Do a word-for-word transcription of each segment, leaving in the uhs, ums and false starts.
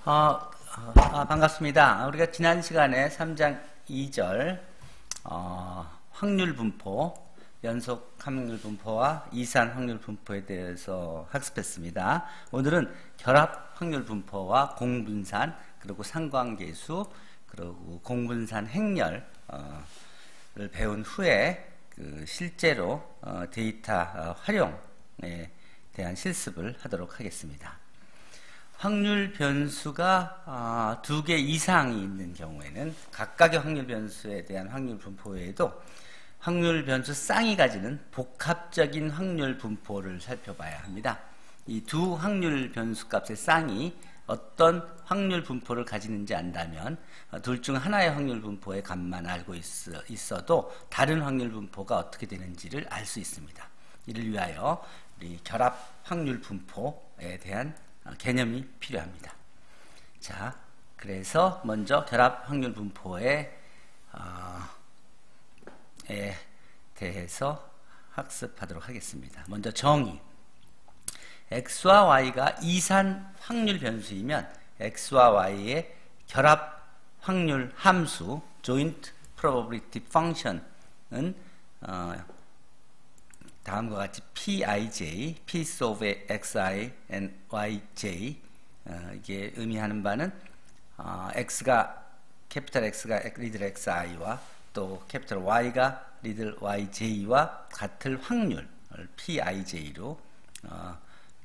어, 아, 반갑습니다. 우리가 지난 시간에 삼 장 이 절 어, 확률 분포, 연속 확률 분포와 이산 확률 분포에 대해서 학습했습니다. 오늘은 결합 확률 분포와 공분산, 그리고 상관계수, 그리고 공분산 행렬을 어, 배운 후에 그 실제로 어, 데이터 어, 활용에 대한 실습을 하도록 하겠습니다. 확률 변수가 어, 두 개 이상이 있는 경우에는 각각의 확률 변수에 대한 확률 분포 외에도 확률 변수 쌍이 가지는 복합적인 확률 분포를 살펴봐야 합니다. 이 두 확률 변수 값의 쌍이 어떤 확률 분포를 가지는지 안다면 어, 둘 중 하나의 확률 분포의 값만 알고 있어, 있어도 다른 확률 분포가 어떻게 되는지를 알 수 있습니다. 이를 위하여 우리 결합 확률 분포에 대한 개념이 필요합니다. 자, 그래서 먼저 결합 확률 분포에 어, 에 대해서 학습하도록 하겠습니다. 먼저 정의. x와 y가 이산 확률 변수이면 x와 y의 결합 확률 함수 joint probability function은 어, 다음과 같이 pij, piece of xi and yj, 어, 이게 의미하는 바는 어, x가 캐피탈 X가 리들 xi와 또 캐피탈 Y가 리들 yj와 같을 확률을 pij로 어,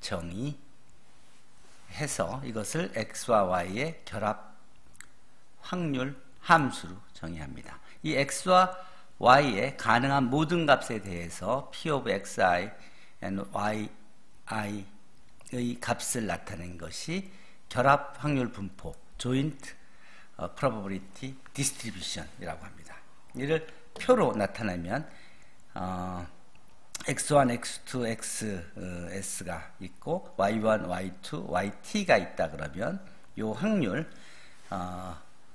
정의해서 이것을 x와 y의 결합 확률 함수로 정의합니다. 이 x와 y의 가능한 모든 값에 대해서 p of xi and yi의 값을 나타낸 것이 결합 확률 분포 joint probability distribution이라고 합니다. 이를 표로 나타내면 어, 엑스 원, 엑스 투, 엑스에스가 있고 와이 원, 와이 투, 와이티가 있다 그러면 이 확률 어,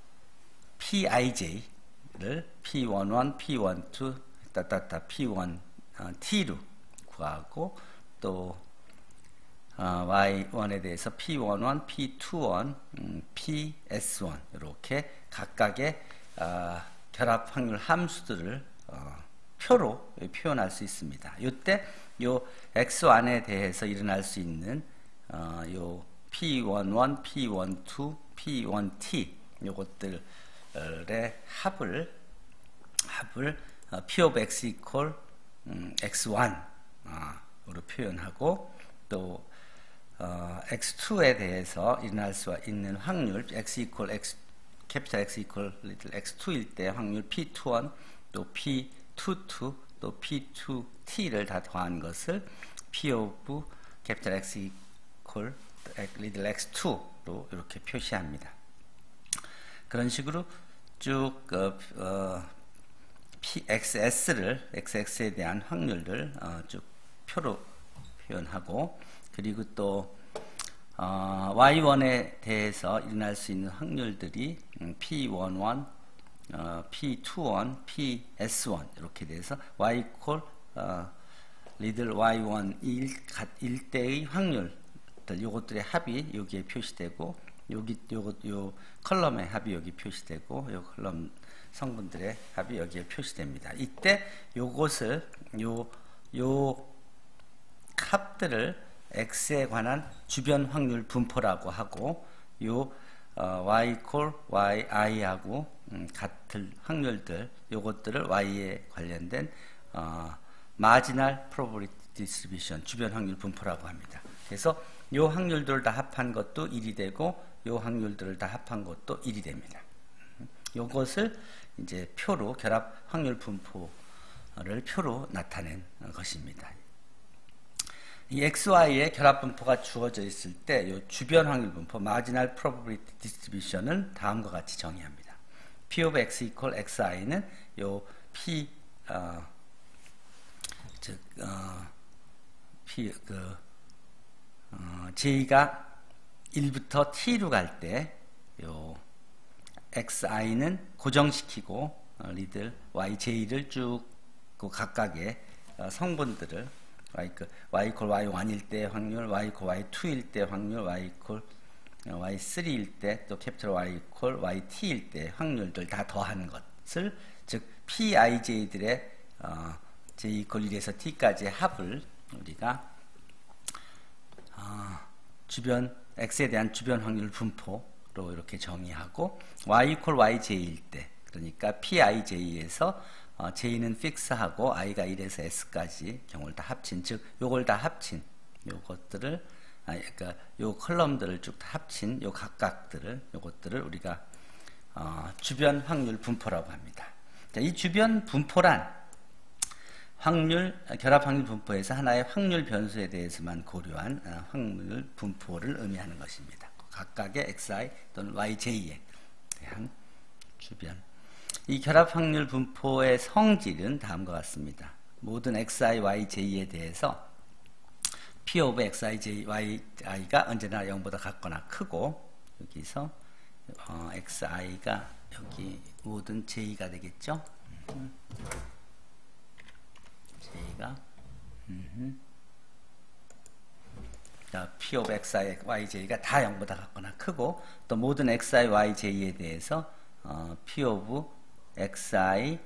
pij를 피 원 원, 피 원 투, 따따따 피 원 티로 구하고 또 어, 와이 원에 대해서 피 원 원, 피 투 원, 음, 피에스 원 이렇게 각각의 어, 결합 확률 함수들을 어, 표로 표현할 수 있습니다. 이때 요 엑스 원에 대해서 일어날 수 있는 어, 요 피 원 원, 피 원 투, 피 원 티 요것들의 합을 합을 어, P of x equal 음, 엑스 원으로 표현하고 또 어, 엑스 투에 대해서 일어날 수 있는 확률 x equal x 캐피탈 X equal little 엑스 투일 때 확률 피 투 원 또 피 투 투 또 피 투 티를 다 더한 것을 P of 캐피탈 X equal little 엑스 투로 이렇게 표시합니다. 그런 식으로 쭉 어, 어, 엑스에스를 엑스엑스에 대한 확률을 어, 쭉 표로 표현하고 그리고 또 어, 와이 원에 대해서 일어날 수 있는 확률들이 음, 피 원 원, 어, 피 투 원, 피에스 원 이렇게 돼서 y equal 어, 리들 와이 원일 때의 확률들 요것들의 합이 여기에 표시되고 여기 요것 요 컬럼의 합이 여기 표시되고 요 컬럼 성분들의 합이 여기에 표시됩니다. 이때 요것을 요 요 합들을 x에 관한 주변 확률 분포라고 하고 요 어, y equal yi하고 음, 같은 확률들 요것들을 y에 관련된 어, marginal probability distribution 주변 확률 분포라고 합니다. 그래서 요 확률들을 다 합한 것도 일이 되고 요 확률들을 다 합한 것도 일이 됩니다. 요것을 이제 표로 결합 확률 분포를 표로 나타낸 것입니다. 이 엑스 와이의 결합 분포가 주어져 있을 때 이 주변 확률 분포 marginal probability distribution을 다음과 같이 정의합니다. P of x equal xi는 요 p 어, 즉 어, p 그 어, j가 일부터 t로 갈 때 요 xi는 고정시키고 어, 리들 yj를 쭉 그 각각의 어, 성분들을 y, 그, y equal 와이 원일 때 확률, y equal 와이 투일 때 확률, y equal 와이 쓰리일 때 또 캐피털 Y 이퀄 와이티일 때 확률들 다 더하는 것을 즉 피아이제이들의 어, J 이퀄 일에서 T까지의 합을 우리가 어, 주변 X에 대한 주변 확률 분포로 이렇게 정의하고 Y 이퀄 와이제이일 때 그러니까 피아이제이에서 어, J는 픽스하고 I가 일에서 S까지 경우를 다 합친 즉 요걸 다 합친 요것들을 아, 그러니까 요 컬럼들을 쭉 다 합친 요 각각들을 요것들을 우리가 어, 주변 확률 분포라고 합니다. 자, 이 주변 분포란 확률 결합 확률 분포에서 하나의 확률 변수에 대해서만 고려한 어, 확률 분포를 의미하는 것입니다. 각각의 엑스아이 또는 와이제이에 대한 주변. 이 결합 확률 분포의 성질은 다음과 같습니다. 모든 엑스아이, 와이제이에 대해서 P of xi, j, yi가 언제나 영보다 같거나 크고 여기서 어, xi가 여기 모든 j가 되겠죠. 음. j가 음. 자, P of xi, yj가 다 영보다 같거나 크고 또 모든 xi, yj에 대해서 어, P of xi,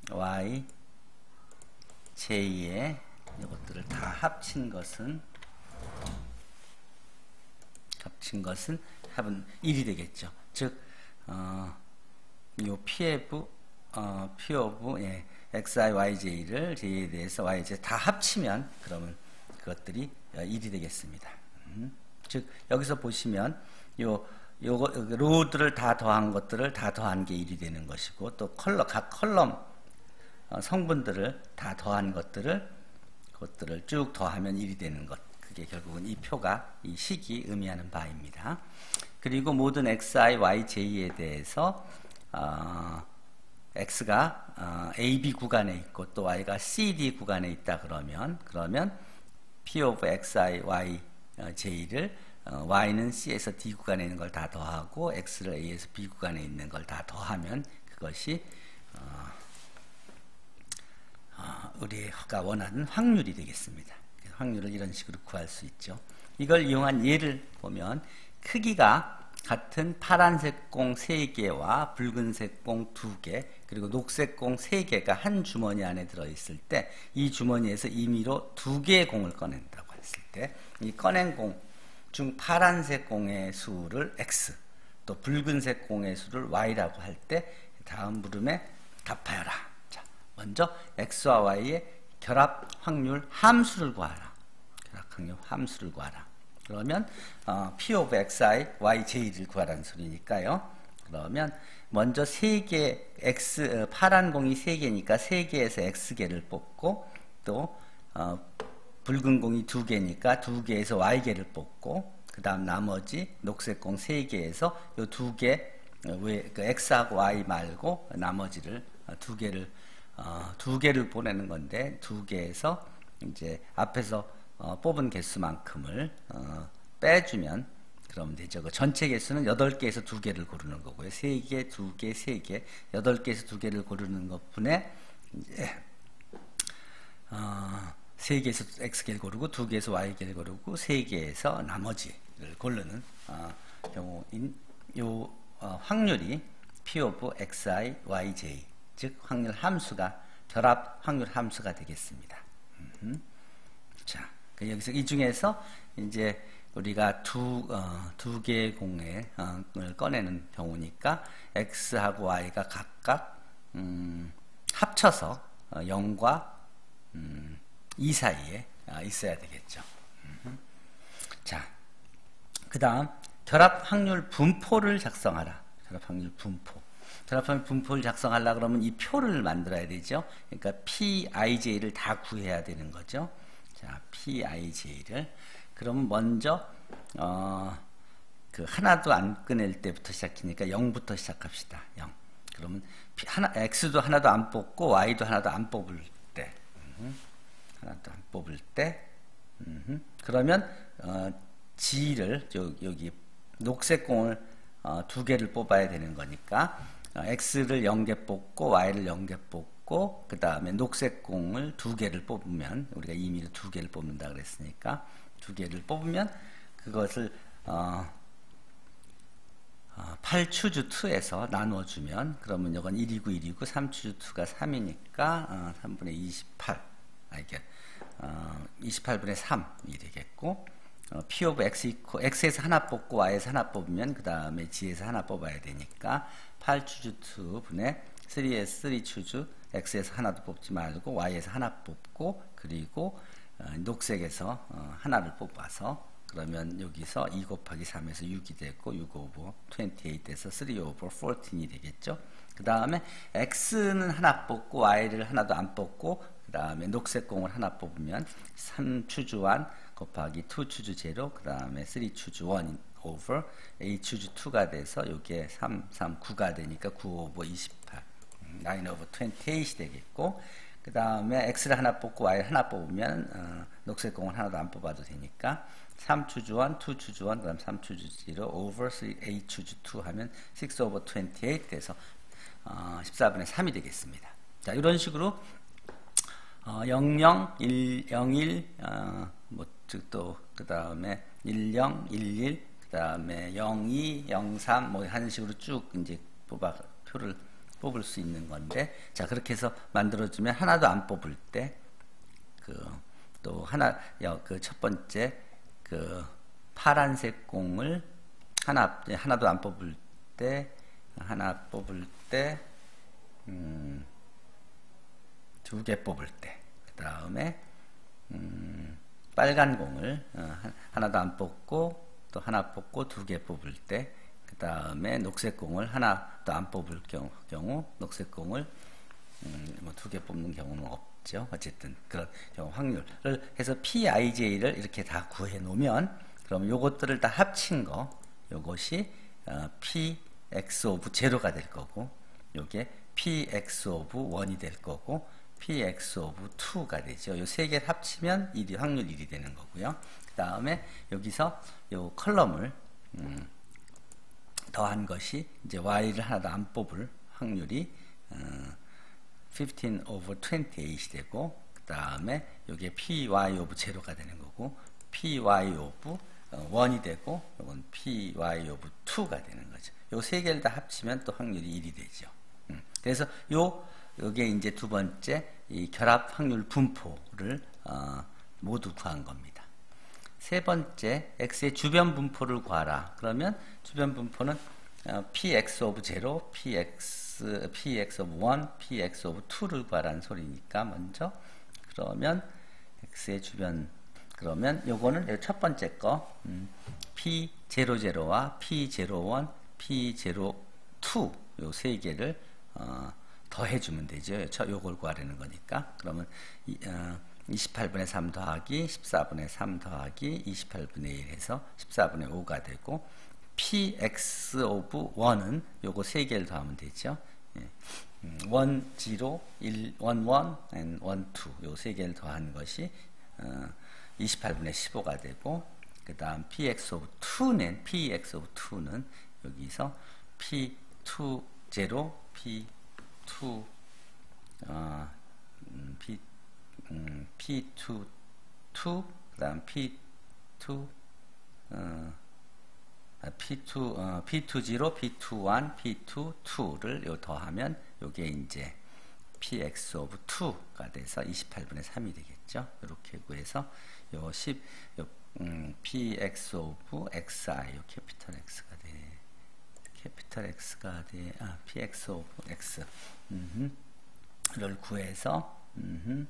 yj의 이것들을 다 합친 것은 합친 것은 합은 일이 되겠죠. 즉, 어, 요 피에프, 어, P of 예, xi, yj를 j에 대해서 yj 다 합치면 그러면 그것들이 일이 되겠습니다. 음, 즉 여기서 보시면 요 요거 로드를 다 더한 것들을 다 더한 게 일이 되는 것이고 또 컬러 각 컬럼 어, 성분들을 다 더한 것들을 그것들을 쭉 더하면 일이 되는 것. 그게 결국은 이 표가 이 식이 의미하는 바입니다. 그리고 모든 xi, yj에 대해서 어, x가 어, 에이비 구간에 있고 또 y가 씨디 구간에 있다 그러면 그러면 P of xi, yj를 어, y는 C에서 D 구간에 있는 걸 다 더하고 x를 A에서 B 구간에 있는 걸 다 더하면 그것이 어, 어, 우리가 원하는 확률이 되겠습니다. 확률을 이런 식으로 구할 수 있죠. 이걸 이용한 예를 보면 크기가 같은 파란색 공 세 개와 붉은색 공 두 개 그리고 녹색 공 세 개가 한 주머니 안에 들어있을 때 이 주머니에서 임의로 두 개의 공을 꺼낸다고 했을 때 이 꺼낸 공 중 파란색 공의 수를 X 또 붉은색 공의 수를 Y라고 할 때 다음 물음에 답하여라. 자, 먼저 X와 Y의 결합 확률 함수를 구하라. 결합 확률 함수를 구하라. 그러면 어, P of xi, yj를 구하라는 소리니까요. 그러면 먼저 세 개 x 어, 파란 공이 세 개니까 세 개에서 x개를 뽑고 또 어, 붉은 공이 두 개니까 두 개에서 y개를 뽑고 그 다음 나머지 녹색 공 세 개에서 요 두 개 왜 그 x하고 y 말고 나머지를 어, 두 개를 어, 두 개를 보내는 건데 두 개에서 이제 앞에서 어, 뽑은 개수만큼을 어, 빼주면 그러면 되죠. 그 전체 개수는 여덟 개에서 두 개를 고르는 거고요. 세 개, 두 개, 세 개, 여덟 개에서 두 개를 고르는 것분에 이제 어, 세 개에서 x개를 고르고 두 개에서 y개를 고르고 세 개에서 나머지를 고르는 어, 경우인 요 어, 확률이 P of xi, yj 즉 확률 함수가 결합 확률 함수가 되겠습니다. 음흠. 자, 그 여기서 이 중에서 이제 우리가 두, 어, 두 개의 공을 어, 꺼내는 경우니까 x하고 y가 각각 음, 합쳐서 어, 영과 음, 이 사이에 어, 있어야 되겠죠. 음흠. 자, 그 다음 결합 확률 분포를 작성하라. 결합 확률 분포. 결합 확률 분포를 작성하려 그러면 이 표를 만들어야 되죠. 그러니까 피아이제이를 다 구해야 되는 거죠. 자, 피아이제이를 그러면 먼저 어, 그 하나도 안 꺼낼 때부터 시작하니까 영부터 시작합시다. 영. 그러면 하나 x도 하나도 안 뽑고 y도 하나도 안 뽑을 때, 음, 하나도 안 뽑을 때, 음, 그러면 어, g를 여기 녹색 공을 어, 두 개를 뽑아야 되는 거니까 어, x를 영 개 뽑고 y를 영 개 뽑고 그 다음에 녹색 공을 두 개를 뽑으면 우리가 임의로 두 개를 뽑는다 그랬으니까 두 개를 뽑으면 그것을 어, 어, 팔 추즈 이에서 나누어주면, 그러면 이건 일이고 일이고 삼 추즈 이가 삼이니까 어, 삼분의 이십팔, 아, 이게 어, 이십팔분의 삼이 되겠고, 어, P of X 이코, X에서 하나 뽑고 Y에서 하나 뽑으면 그 다음에 G에서 하나 뽑아야 되니까 팔 추즈 이 분의 삼에서 삼 추즈, X에서 하나도 뽑지 말고 Y에서 하나 뽑고, 그리고 어, 녹색에서 어, 하나를 뽑아서, 그러면 여기서 이 곱하기 삼에서 육이 되고 육 오버 이십팔에서 삼 오버 십사이 되겠죠. 그 다음에 X는 하나 뽑고 Y를 하나도 안 뽑고, 그 다음에 녹색 공을 하나 뽑으면 삼 추즈 일 곱하기 이 추즈 영, 그 다음에 삼 추즈 일 over A 추즈 이가 돼서 요게 삼, 삼, 구가 되니까 구 오버 이십팔, 구 오버 이십팔이 되겠고, 그 다음에 X를 하나 뽑고 Y를 하나 뽑으면 어, 녹색 공을 하나도 안 뽑아도 되니까 삼 추즈 일, 이 추즈 일, 그 다음 삼 추즈 영 over A 추즈 이 하면 육 오버 이십팔 돼서 어, 십사분의 삼이 되겠습니다. 자, 이런 식으로 어, 영영, 일, 영일, 어, 뭐, 또, 그 다음에 일영, 일일, 그 다음에 영이, 영삼, 뭐, 하는 식으로 쭉 이제 뽑아, 표를 뽑을 수 있는 건데, 자, 그렇게 해서 만들어주면 하나도 안 뽑을 때, 그, 또 하나, 그 첫 번째, 그, 파란색 공을 하나, 하나도 안 뽑을 때, 하나 뽑을 때, 음, 두 개 뽑을 때, 그 다음에 음, 빨간 공을 어, 하나도 안 뽑고 또 하나 뽑고 두 개 뽑을 때, 그 다음에 녹색 공을 하나도 안 뽑을 경우, 경우 녹색 공을 음, 뭐 두 개 뽑는 경우는 없죠. 어쨌든 그런 경우 확률을 해서 피아이제이를 이렇게 다 구해 놓으면, 그럼 요것들을 다 합친 거, 요것이 어, px of 제로가 될 거고, 요게 px of 일이 될 거고, px of 이가 되죠. 요 세 개 합치면 일이, 확률 일이 되는 거고요. 그 다음에 여기서 요 컬럼을 음, 더한 것이 이제 y를 하나도 안 뽑을 확률이 어, 십오 over 이십팔이 되고, 그 다음에 요게 py of 제로가 되는 거고, py of 어, 일이 되고, 요건 py of 이가 되는 거죠. 요 세 개를 다 합치면 또 확률이 일이 되죠. 음, 그래서 요 이게 이제 두 번째 이 결합 확률 분포를 어, 모두 구한 겁니다. 세 번째, x의 주변 분포를 구하라. 그러면 주변 분포는 어, px of 영, px, px of 일, px of 이를 구하라는 소리니까 먼저, 그러면 x의 주변, 그러면 요거는 첫 번째 거 음, 피 영와 피 영일, 피 영이 요 세 개를 어, 더해주면 되죠. 저 요걸 구하려는 거니까. 그러면 이, 어, 이십팔분의 삼 더하기 십사분의 삼 더하기 이십팔분의 일 해서 십사분의 오가 되고, px of 일은 요거 세 개를 더하면 되죠. 예. 음, 일, 영, 일, 일, 일, and 일, 이 요 세 개를 더한 것이 어, 이십팔분의 십오가 되고, 그 다음 px of 이는 px of 이는 여기서 피 투 영, 피 투 어, 음, P, 음, 피 투 이, 그 다음 피 투 어, 피 투 어, 피 투 영, 피 투 일, 피 투 이를 요 더하면 요게 이제 px of 이가 돼서 이십팔분의 삼이 되겠죠. 이렇게 구해서 요 십, 요 음, px of xi, 요 캐피털 x가 돼. 캐피털 X가 돼, 아, px of x, 를 구해서, 음흠.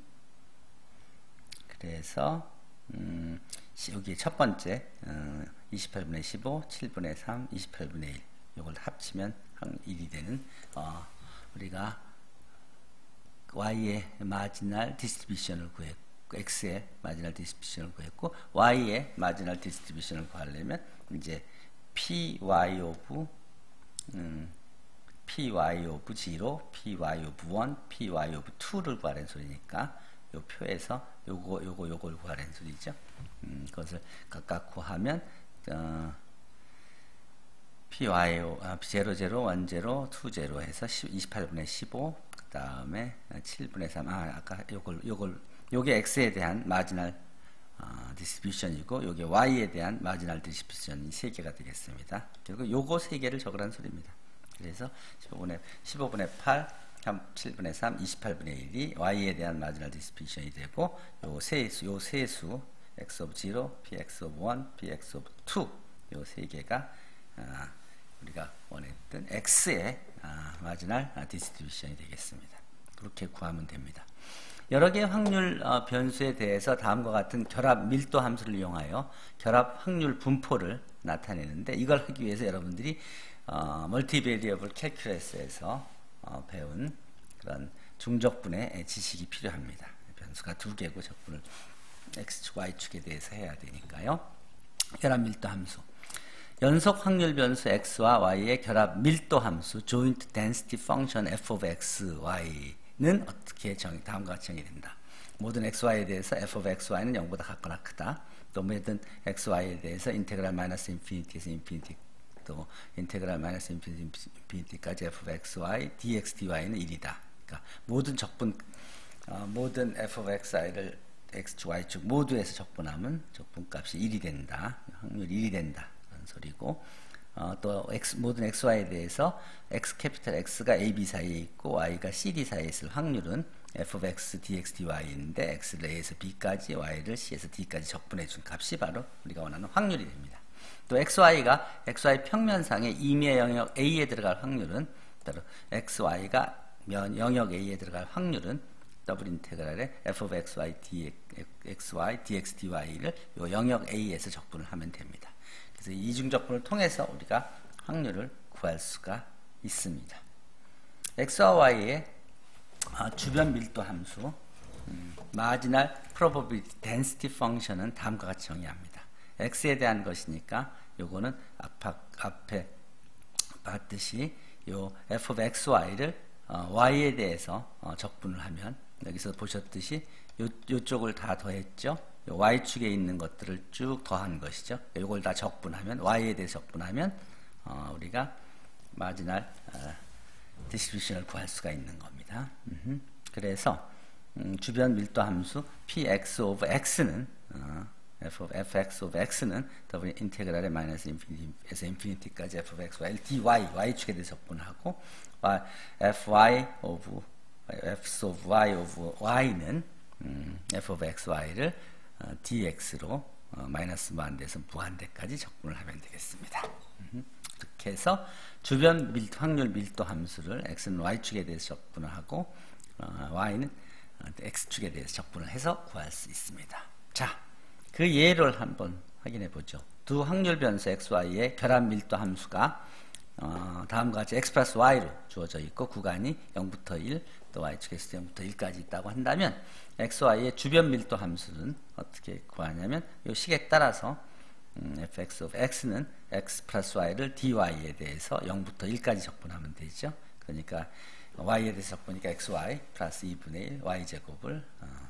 그래서, 음, 여기 첫 번째, 어, 이십팔분의 십오, 칠분의 삼, 이십팔분의 일, 이걸 합치면 일이 되는, 어, 우리가 y의 마지널 디스트리뷰션을 구했고, x의 마지널 디스트리뷰션을 구했고, y의 마지널 디스트리뷰션을 구하려면, 이제, py of 음, py of 영, py of 일, py of 이를 구하라는 소리니까 요 표에서 요거 요거 요걸 구하라는 소리죠. 음, 그것을 각각 구하면 어, py 아, 영, 영, 일, 영, 이, 영 해서 이십팔분의 십오, 그 다음에 칠분의 삼, 아 아까 요걸 요걸 요게 x에 대한 마지널 어, 디스트리뷰션이고 요게 y에 대한 마지널 디스트리뷰션이 세 개가 되겠습니다. 결국 요거 세 개를 적으라는 소리입니다. 그래서 십오분의 팔, 칠분의 삼, 이십팔분의 일이 y에 대한 마지널 디스트리뷰션이 되고 요 세수, 요 세수 x of zero, px of one, px of two 요 세 개가 아, 우리가 원했던 x의 아, 마지널 아, 디스트리뷰션이 되겠습니다. 그렇게 구하면 됩니다. 여러 개의 확률 어, 변수에 대해서 다음과 같은 결합 밀도 함수를 이용하여 결합 확률 분포를 나타내는데 이걸 하기 위해서 여러분들이 어, 멀티베리어블 캘큘러스에서 어, 배운 그런 중적분의 지식이 필요합니다. 변수가 두 개고 적분을 x축, y축에 대해서 해야 되니까요. 결합 밀도 함수. 연속 확률 변수 x와 y의 결합 밀도 함수 joint density function f of x, y는 어떻게 정의, 다음과 같이 정의된다. 모든 xy에 대해서 f of xy는 영보다 같거나 크다. 또 모든 xy에 대해서 인테그랄 마이너스 인피니티에서 인피니티 또 인테그랄 마이너스 인피니티까지 f of xy, dx, dy는 일이다. 그러니까 모든 적분, 어, 모든 f of xi를 x축, y축 모두에서 적분하면 적분값이 일이 된다. 확률이 일이 된다. 그런 소리고 어, 또 x, 모든 xy에 대해서 x 캐피탈 x가 ab 사이에 있고 y가 cd 사이에 있을 확률은 f of x, dx, dy인데 x를 a에서 b까지, y를 c에서 d까지 적분해 준 값이 바로 우리가 원하는 확률이 됩니다. 또 xy가 xy 평면상의 임의 영역 a에 들어갈 확률은 따로 xy가 면 영역 a에 들어갈 확률은 더블 인테그랄에 f of xy, dxy, dx, dy를 요 영역 a에서 적분을 하면 됩니다. 그래서 이중적분을 통해서 우리가 확률을 구할 수가 있습니다. x와 y의 주변 밀도 함수 음, 마지널 probability density function은 다음과 같이 정의합니다. x에 대한 것이니까 요거는 앞, 앞에 봤듯이 요 f of xy를 어, y에 대해서 어, 적분을 하면 여기서 보셨듯이 요, 요쪽을 다 더했죠. 요 y축에 있는 것들을 쭉 더한 것이죠. 요걸 다 적분하면 y에 대해 적분하면 어, 우리가 마지널 어, 디스트리뷰션을 구할 수가 있는 겁니다. 음흠. 그래서 음, 주변 밀도 함수 px of x는 어, f of fx of x는 w 인테그랄의 마이너스 인피니티에서 인피니티까지 f of xy dy y축에 대해 적분하고 fy of f of y of y는 음, f of xy를 어, dx로 어, 마이너스 무한대에서 무한대까지 적분을 하면 되겠습니다. 음, 이렇게 해서 주변 밀, 확률 밀도 함수를 x는 y축에 대해서 적분을 하고 어, y는 어, x축에 대해서 적분을 해서 구할 수 있습니다. 자, 그 예를 한번 확인해 보죠. 두 확률 변수 xy의 결합 밀도 함수가 어, 다음과 같이 x 플러스 y로 주어져 있고 구간이 영부터 일, 또 y축에서 영부터 일까지 있다고 한다면 xy의 주변 밀도 함수는 어떻게 구하냐면 이 식에 따라서 음, fx of x는 x 플러스 y를 dy에 대해서 영부터 일까지 적분하면 되죠. 그러니까 y에 대해서 적분이니까 xy 플러스 이분의 일 y제곱을 어,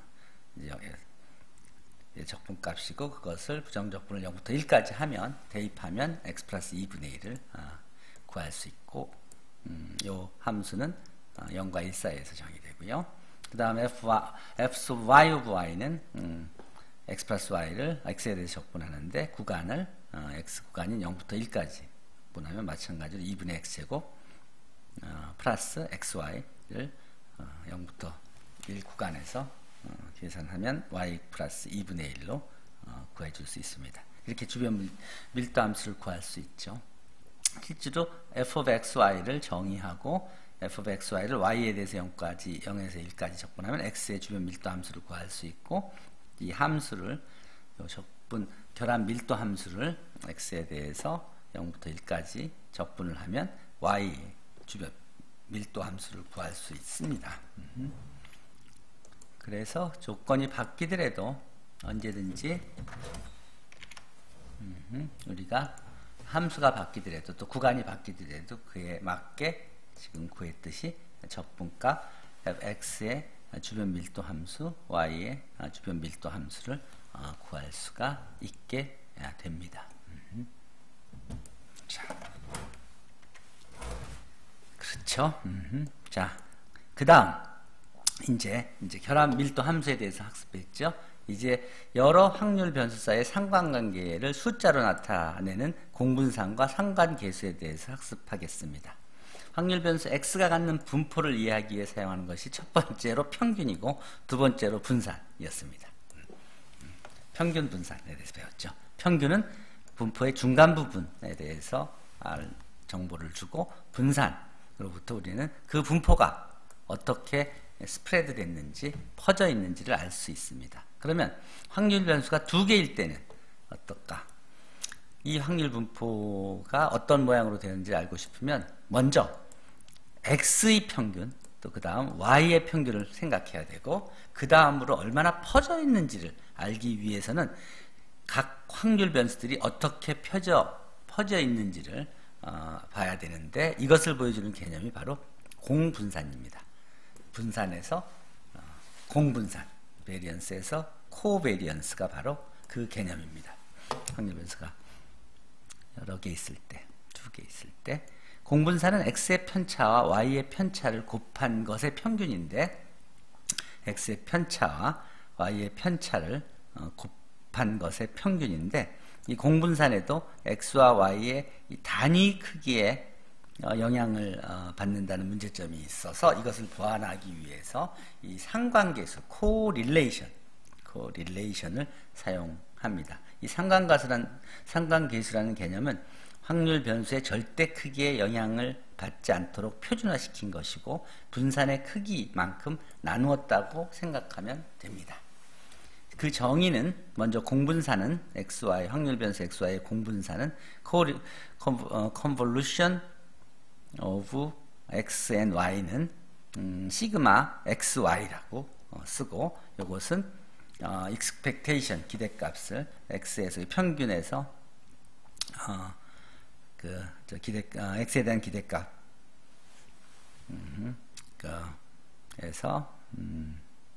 이제 적분값이고 그것을 부정적분을 영부터 일까지 하면 대입하면 x 플러스 이분의 일을 어, 구할 수 있고 음, 요 함수는 어, 영과 일 사이에서 정의되고요. 그 다음에 f, f of y of y는 음, x 플러스 y를 x에 대해서 적분하는데 구간을 어, x 구간인 영부터 일까지 분하면 마찬가지로 이분의 x제곱 어, 플러스 xy를 어, 영부터 일 구간에서 어, 계산하면 y 플러스 이분의 일로 어, 구해줄 수 있습니다. 이렇게 주변 밀, 밀도 함수를 구할 수 있죠. 실제로 f of xy를 정의하고 f of xy를 y에 대해서 영까지, 영에서 일까지 적분하면 x의 주변 밀도 함수를 구할 수 있고 이 함수를 적분 결합 밀도 함수를 x에 대해서 영부터 일까지 적분을 하면 y의 주변 밀도 함수를 구할 수 있습니다. 음흠. 그래서 조건이 바뀌더라도 언제든지 음흠. 우리가 함수가 바뀌더라도 또 구간이 바뀌더라도 그에 맞게 지금 구했듯이 적분값 fx의 주변 밀도 함수, y의 주변 밀도 함수를 구할 수가 있게 됩니다. 자, 그렇죠. 자, 그 다음 이제 이제 결합 밀도 함수에 대해서 학습했죠. 이제 여러 확률 변수 사이의 상관관계를 숫자로 나타내는 공분산과 상관계수에 대해서 학습하겠습니다. 확률 변수 x가 갖는 분포를 이해하기 위해 사용하는 것이 첫 번째로 평균이고 두 번째로 분산이었습니다. 평균 분산에 대해서 배웠죠. 평균은 분포의 중간 부분에 대해서 정보를 주고, 분산으로부터 우리는 그 분포가 어떻게 스프레드 됐는지, 퍼져 있는지를 알 수 있습니다. 그러면 확률 변수가 두 개일 때는 어떨까? 이 확률 분포가 어떤 모양으로 되는지 알고 싶으면 먼저 x의 평균, 또 그 다음 y의 평균을 생각해야 되고, 그 다음으로 얼마나 퍼져 있는지를 알기 위해서는 각 확률 변수들이 어떻게 펴져, 퍼져 있는지를 어, 봐야 되는데, 이것을 보여주는 개념이 바로 공분산입니다. 분산에서 어, 공분산, 베리언스에서 코베리언스가 바로 그 개념입니다. 확률 변수가 여러 개 있을 때, 두 개 있을 때, 공분산은 x의 편차와 y의 편차를 곱한 것의 평균인데, x의 편차와 y의 편차를 어, 곱한 것의 평균인데, 이 공분산에도 x와 y의 이 단위 크기에 어, 영향을 어, 받는다는 문제점이 있어서 이것을 보완하기 위해서 이 상관계수, 코릴레이션, 코릴레이션을 사용합니다. 이 상관가수란, 상관계수라는 개념은 확률 변수의 절대 크기에 영향을 받지 않도록 표준화시킨 것이고, 분산의 크기만큼 나누었다고 생각하면 됩니다. 그 정의는 먼저 공분산은 xy, 확률 변수 xy의 공분산은 convolution of x and y는 음, 시그마 xy라고 어, 쓰고, 이것은 어, expectation, 기대값을 x에서 평균에서 어, 그 저 기대 어, x에 대한 기대값 음, 그에서 음,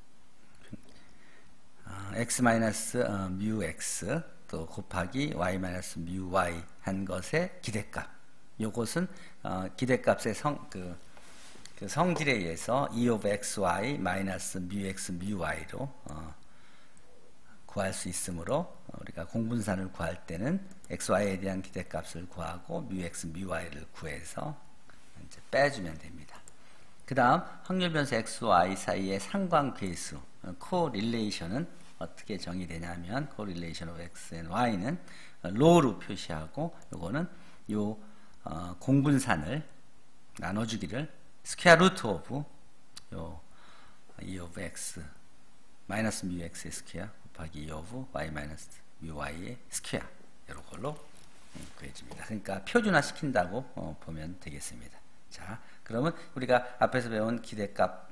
어, x 마이너스 어, 뮤 x 또 곱하기 y 마이너스 뮤 y 한 것의 기대값. 요것은 어, 기대값의 성, 그, 그 성질에 의해서 e of xy 마이너스 뮤 x 뮤 y로 어, 구할 수 있으므로, 우리가 공분산을 구할 때는 xy에 대한 기대값을 구하고 뮤 x 뮤 y를 구해서 이제 빼주면 됩니다. 그 다음 확률 변수 xy 사이의 상관계수, 코릴레이션은 어떻게 정의되냐면, 코릴레이션 of x and y는 로우로 표시하고, 요거는 요 어, 공분산을 나눠주기를 스퀘어 루트 오브 요 e of x 마이너스 뮤 x의 스퀘어 곱하기 e of y 마이너스 뮤 y의 스퀘어, 이런 걸로 구해집니다. 그러니까 표준화 시킨다고 어, 보면 되겠습니다. 자, 그러면 우리가 앞에서 배운 기대값을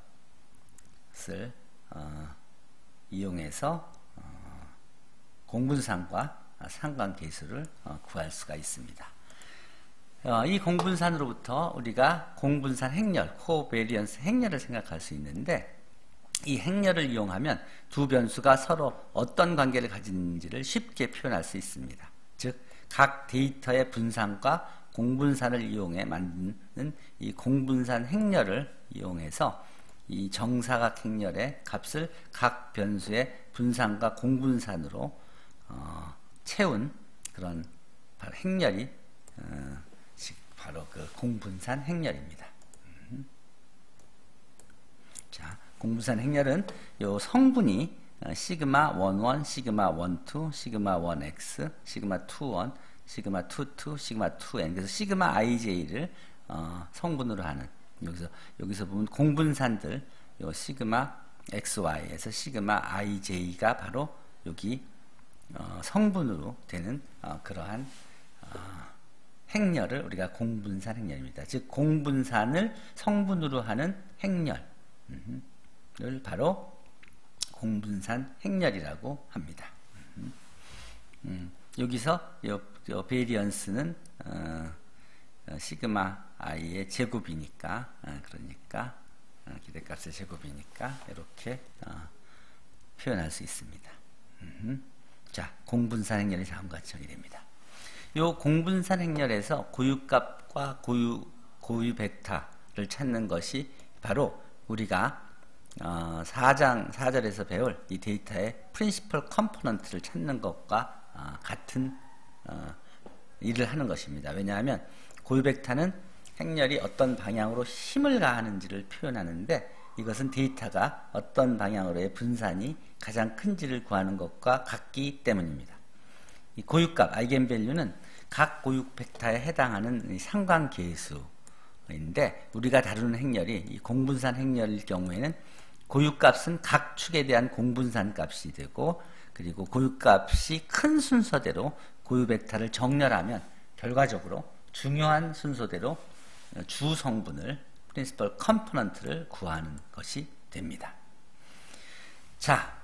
어, 이용해서 어, 공분산과 상관계수를 어, 구할 수가 있습니다. 어, 이 공분산으로부터 우리가 공분산 행렬, 코베리언스 행렬을 생각할 수 있는데, 이 행렬을 이용하면 두 변수가 서로 어떤 관계를 가지는지를 쉽게 표현할 수 있습니다. 즉, 각 데이터의 분산과 공분산을 이용해 만드는 이 공분산 행렬을 이용해서 이 정사각 행렬의 값을 각 변수의 분산과 공분산으로 어, 채운 그런 바로 행렬이 어, 바로 그 공분산 행렬입니다. 음. 자, 공분산 행렬은 요 성분이 어, 시그마 십일, 시그마 십이, 시그마 일 엑스, 시그마 이십일, 시그마 이십이, 시그마 이 엔, 그래서 시그마 아이제이를 어, 성분으로 하는, 여기서 여기서 보면 공분산들 요 시그마 엑스와이에서 시그마 아이제이가 바로 여기 어, 성분으로 되는 어, 그러한 어, 행렬을 우리가 공분산 행렬입니다. 즉 공분산을 성분으로 하는 행렬을 바로 공분산 행렬이라고 합니다. 음, 음, 여기서 요, 요 베리언스는 어, 어, 시그마 i의 제곱이니까, 어, 그러니까 어, 기대값의 제곱이니까 이렇게 어, 표현할 수 있습니다. 음, 자, 공분산 행렬이 다음과 같이 정의됩니다. 요 공분산 행렬에서 고유값과 고유, 고유 벡터를 찾는 것이 바로 우리가 어, 사 장 사 절에서 배울 이 데이터의 프린시플 컴포넌트를 찾는 것과 어, 같은 어, 일을 하는 것입니다. 왜냐하면 고유벡터는 행렬이 어떤 방향으로 힘을 가하는지를 표현하는데, 이것은 데이터가 어떤 방향으로의 분산이 가장 큰지를 구하는 것과 같기 때문입니다. 이 고유값 아이겐밸류는 각 고유벡터에 해당하는 상관계수인데, 우리가 다루는 행렬이 이 공분산 행렬일 경우에는 고유값은 각 축에 대한 공분산 값이 되고, 그리고 고유값이 큰 순서대로 고유벡터를 정렬하면 결과적으로 중요한 순서대로 주 성분을 프린시플 컴포넌트를 구하는 것이 됩니다. 자,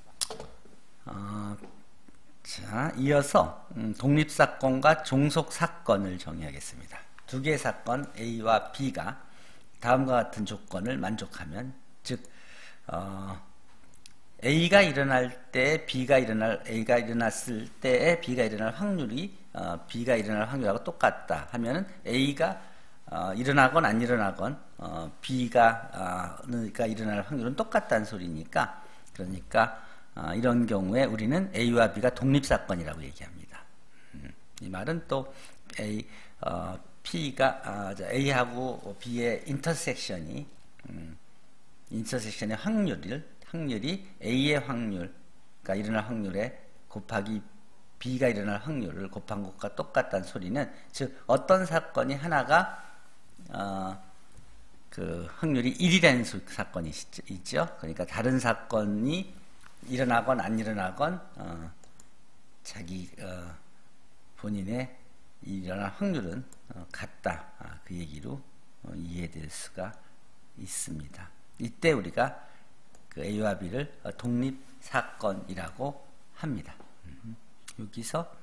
어, 자 이어서 음, 독립사건과 종속사건을 정의하겠습니다. 두 개의 사건 A와 B가 다음과 같은 조건을 만족하면, 즉 어, A가 일어날 때 B가 일어날 A가 일어났을 때에 B가 일어날 확률이 어, B가 일어날 확률하고 똑같다 하면은 A가 어, 일어나건 안 일어나건 어, B가 어, 가 일어날 확률은 똑같다는 소리니까, 그러니까 어, 이런 경우에 우리는 A와 B가 독립사건이라고 얘기합니다. 음, 이 말은 또 A, 어, P가 어, A하고 B의 인터섹션이 음, 인터섹션의 확률을 확률이 A의 확률가 일어날 확률에 곱하기 B가 일어날 확률을 곱한 것과 똑같다는 소리는, 즉 어떤 사건이 하나가 어, 그 확률이 일이라는 사건이 있죠. 그러니까 다른 사건이 일어나건 안 일어나건 어, 자기 어, 본인의 일어날 확률은 어, 같다. 아, 그 얘기로 어, 이해될 수가 있습니다. 이때 우리가 그 A와 B를 어, 독립사건이라고 합니다. 음, 여기서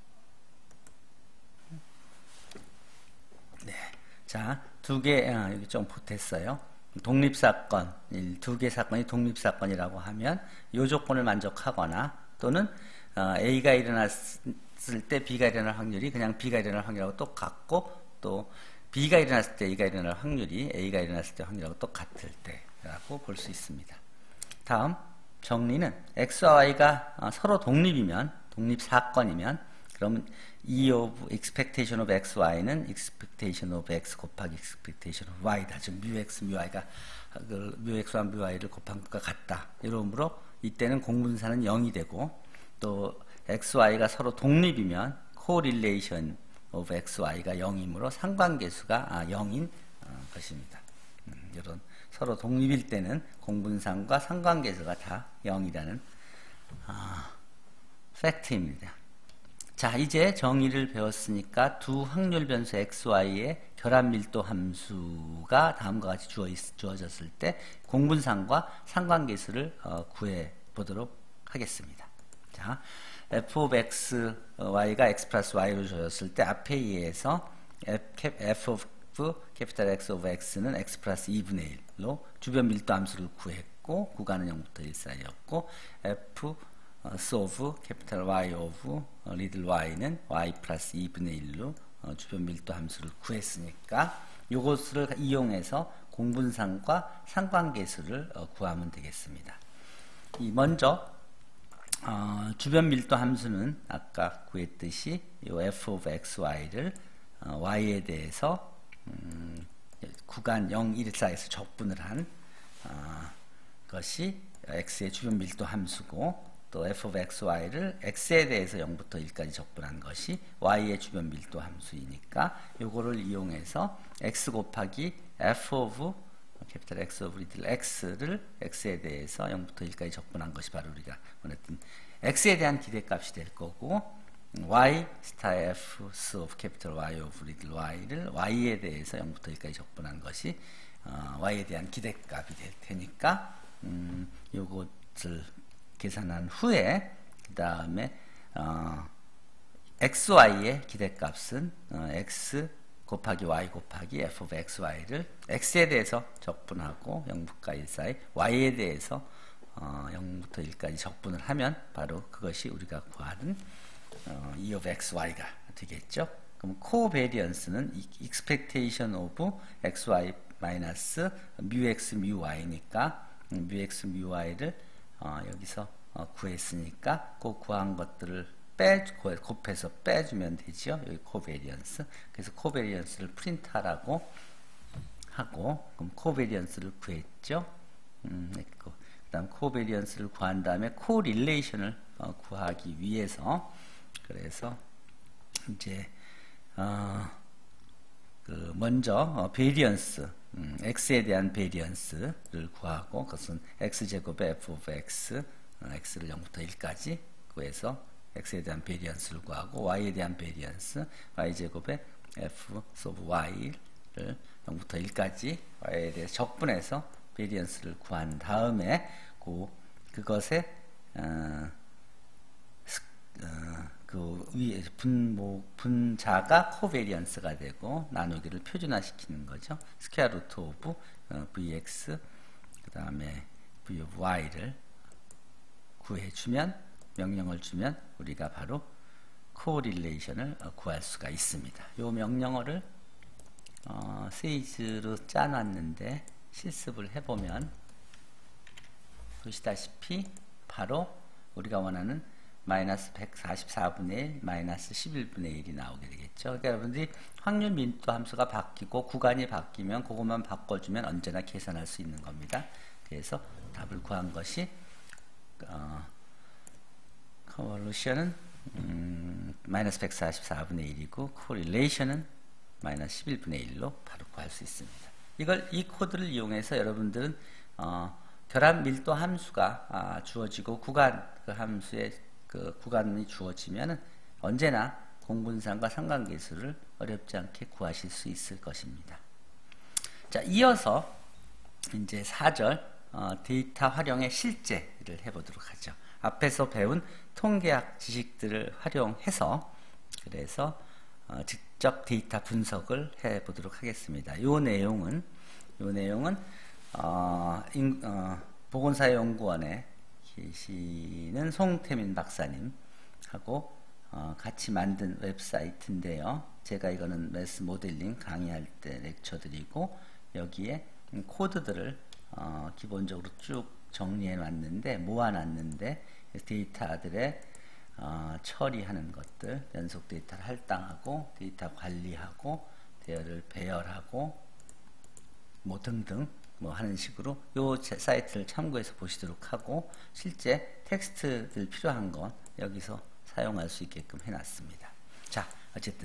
네. 자, 두 개, 아, 여기 좀 보탰어요. 독립사건, 두 개 사건이 독립사건이라고 하면 이 조건을 만족하거나, 또는 어, A가 일어났을 때 B가 일어날 확률이 그냥 B가 일어날 확률하고 똑같고, 또 B가 일어났을 때 A가 일어날 확률이 A가 일어났을 때 확률하고 똑같을 때라고 볼 수 있습니다. 다음 정리는 X와 Y가 어, 서로 독립이면, 독립사건이면, 그러면 E of expectation of X, Y는 expectation of X 곱하기 expectation of Y다. 즉 mu X, mu Y가 그 mu X와 mu Y를 곱한 것과 같다. 이러므로 이때는 공분산은 영이 되고, 또 X, Y가 서로 독립이면 correlation of X, Y가 영이므로 상관계수가 아, 영인 어, 것입니다. 음, 이런 서로 독립일 때는 공분산과 상관계수가 다 영이라는 아, 팩트입니다. 자, 이제 정의를 배웠으니까 두 확률 변수 X, Y의 결합 밀도 함수가 다음과 같이 주어 있, 주어졌을 때 공분산과 상관계수를 어, 구해 보도록 하겠습니다. 자, f of x, y가 x 플러스 y로 주어졌을 때 앞에 의해서 f, f of 캐피탈 X of x는 x 플러스 이분의 일로 주변 밀도 함수를 구했고, 구간은 영부터 일 사이였고, f S of 캐피탈 Y of 리들 Y는 Y 플러스 이분의 일로 어, 주변 밀도 함수를 구했으니까 이것을 이용해서 공분산과 상관계수를 어, 구하면 되겠습니다. 이 먼저 어, 주변 밀도 함수는 아까 구했듯이 이 f of x, y를 어, y에 대해서 음, 구간 영, 일 사이에서 적분을 한 어, 것이 x의 주변 밀도 함수고, 또 f of x, y를 x에 대해서 영부터 일까지 적분한 것이 y의 주변 밀도 함수이니까 요거를 이용해서 x 곱하기 f of 캐피탈 X of 리틀 x를 x에 대해서 영부터 일까지 적분한 것이 바로 우리가 원했던 x에 대한 기대값이 될 거고, y 스타 f s of 캐피탈 Y of 리틀 y를 y에 대해서 영부터 일까지 적분한 것이 어, y에 대한 기대값이 될 테니까 음, 요것을 계산한 후에 그 다음에 어, xy의 기대값은 어, x 곱하기 y 곱하기 f of xy를 x에 대해서 적분하고 영부과 일 사이, y에 대해서 어, 영부터 일까지 적분을 하면 바로 그것이 우리가 구하는 어, E of xy가 되겠죠. 그럼 코베리언스는 expectation of xy 마이너스 mu x mu y니까 뮤x, 뮤y를 어, 여기서 어, 구했으니까 그 구한 것들을 빼 곱해서 빼주면 되죠. 여기 코베리언스. 그래서 코베리언스를 프린트하라고 하고, 그럼 코베리언스를 구했죠. 음, 그 다음 코베리언스를 구한 다음에 코릴레이션을 어, 구하기 위해서, 그래서 이제 어, 그 먼저 어, 베리언스, 음, x에 대한 베리언스를 구하고, 그것은 x제곱의 f of x, 어, x를 영부터 일까지 구해서 x에 대한 베리언스를 구하고, y에 대한 베리언스, y제곱의 f of y를 영부터 일까지 y에 대해 적분해서 베리언스를 구한 다음에 그, 그것의 어, 어, 그 위에 분모 분자가 코베리언스가 되고 나누기를 표준화시키는 거죠. 스퀘어 루트 오브 어, vx 그 다음에 v of y를 구해주면, 명령을 주면 우리가 바로 코릴레이션을 어, 구할 수가 있습니다. 이 명령어를 어, 세이즈로 짜놨는데 실습을 해보면 보시다시피 바로 우리가 원하는 마이너스 백사십사분의 일, 마이너스 십일분의 일이 나오게 되겠죠. 그러니까 여러분들이 확률 밀도 함수가 바뀌고 구간이 바뀌면 그것만 바꿔주면 언제나 계산할 수 있는 겁니다. 그래서 답을 구한 것이 어, 컨볼루션은 음, 마이너스 백사십사분의 일이고 코릴레이션은 마이너스 십일분의 일로 바로 구할 수 있습니다. 이걸 이 코드를 이용해서 여러분들은 어, 결합 밀도 함수가 아, 주어지고 구간 그 함수의 그 구간이 주어지면은 언제나 공분상과 상관계수를 어렵지 않게 구하실 수 있을 것입니다. 자, 이어서 이제 사 절 어, 데이터 활용의 실제를 해보도록 하죠. 앞에서 배운 통계학 지식들을 활용해서 그래서 어, 직접 데이터 분석을 해보도록 하겠습니다. 이 내용은 이 내용은 어, 인, 어, 보건사연구원에 계시는 송태민 박사님하고 어, 같이 만든 웹사이트인데요. 제가 이거는 매스 모델링 강의할 때 렉처 드리고 여기에 코드들을 어, 기본적으로 쭉 정리해 놨는데 모아 놨는데 데이터들의 어, 처리하는 것들, 연속 데이터를 할당하고 데이터 관리하고 대열을 배열하고 뭐 등등 뭐 하는 식으로 요 사이트를 참고해서 보시도록 하고, 실제 텍스트들 필요한 건 여기서 사용할 수 있게끔 해놨습니다. 자, 어쨌든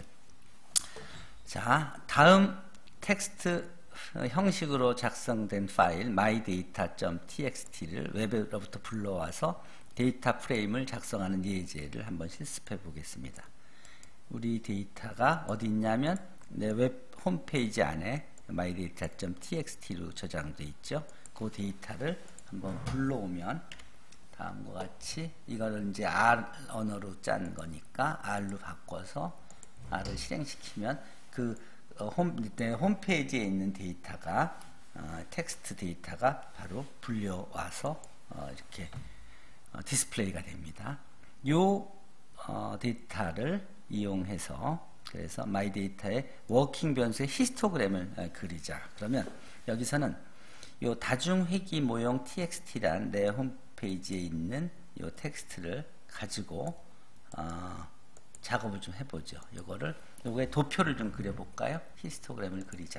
자 다음 텍스트 형식으로 작성된 파일 마이데이터.txt를 웹으로부터 불러와서 데이터 프레임을 작성하는 예제를 한번 실습해 보겠습니다. 우리 데이터가 어디 있냐면 내 웹 홈페이지 안에 마이데이터.txt로 저장되어 있죠. 그 데이터를 한번 불러오면 다음과 같이 이거를 이제 R 언어로 짠 거니까 R로 바꿔서 R을 실행시키면 그 어, 홈, 내 홈페이지에 있는 데이터가 어, 텍스트 데이터가 바로 불려와서 어, 이렇게 어, 디스플레이가 됩니다. 요 어, 데이터를 이용해서 그래서 마이 데이터의 워킹 변수의 히스토그램을 어, 그리자. 그러면 여기서는 요 다중회귀 모형 txt란 내 홈페이지에 있는 요 텍스트를 가지고 어, 작업을 좀 해보죠. 요거를 요거에 도표를 좀 그려볼까요? 히스토그램을 그리자.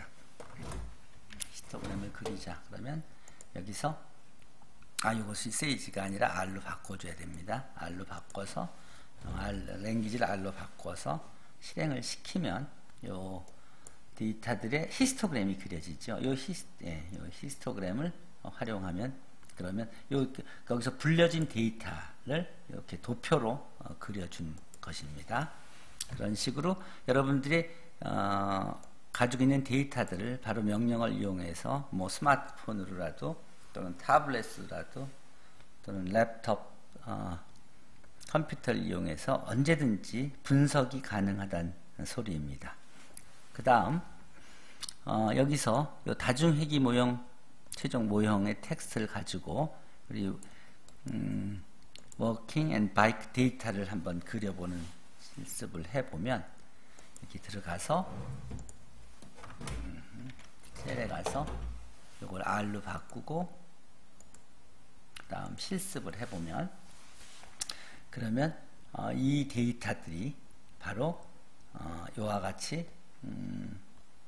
히스토그램을 그리자. 그러면 여기서 아 이것이 세이지가 아니라 R로 바꿔줘야 됩니다. R로 바꿔서 R, 랭귀지를 R로 바꿔서 실행을 시키면 요 데이터들의 히스토그램이 그려지죠. 요, 히스, 예, 요 히스토그램을 활용하면 그러면 요 거기서 불려진 데이터를 이렇게 도표로 어, 그려준 것입니다. 그런 식으로 여러분들이 어, 가지고 있는 데이터들을 바로 명령을 이용해서 뭐 스마트폰으로라도 또는 타블렛으로라도 또는 랩톱 어, 컴퓨터를 이용해서 언제든지 분석이 가능하다는 소리입니다. 그 다음 어, 여기서 요 다중회귀 모형 최종 모형의 텍스트를 가지고 우리 음, 워킹 앤 바이크 데이터를 한번 그려보는 실습을 해보면 이렇게 들어가서 음, 셀에 가서 이걸 R로 바꾸고 다음 실습을 해보면, 그러면 어, 이 데이터들이 바로 어, 이와 같이 음,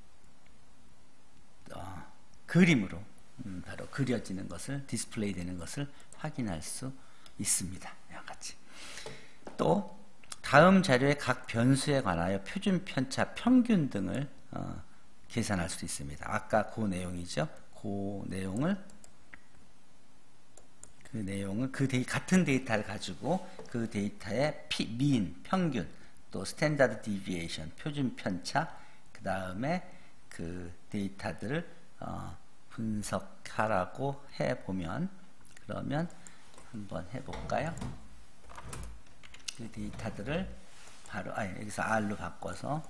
어, 그림으로 음, 바로 그려지는 것을, 디스플레이 되는 것을 확인할 수 있습니다. 이와 같이. 또 다음 자료의 각 변수에 관하여 표준 편차, 평균 등을 어, 계산할 수 있습니다. 아까 그 내용이죠. 그 내용을 그 내용을 그 데이, 같은 데이터를 가지고 그 데이터의 피, 민, 평균, 또 스탠다드 디비에이션, 표준 편차, 그 다음에 그 데이터들을 어, 분석하라고 해보면, 그러면 한번 해볼까요? 그 데이터들을 바로 아니, 여기서 R로 바꿔서,